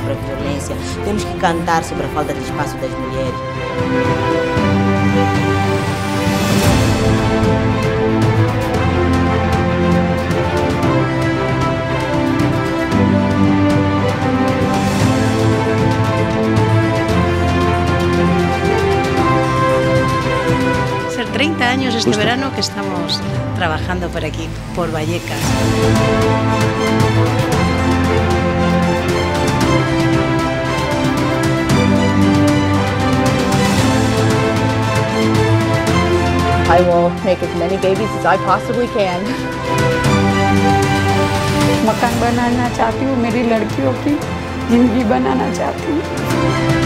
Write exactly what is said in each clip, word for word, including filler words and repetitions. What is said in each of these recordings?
sobre a violência, temos que cantar sobre a falta de espaço das mulheres. treinta años este verano que estamos trabajando por aquí, por Vallecas. I will make as many babies as I possibly can. मकान बनाना चाहती हूँ, मेरी लड़कियों की जिंदगी बनाना चाहती हूँ।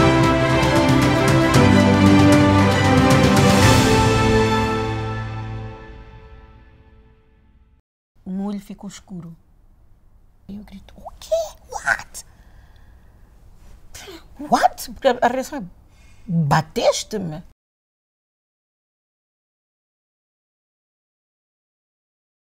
O olho ficou escuro. E eu grito, o quê? What? What? Porque a reação é, bateste-me?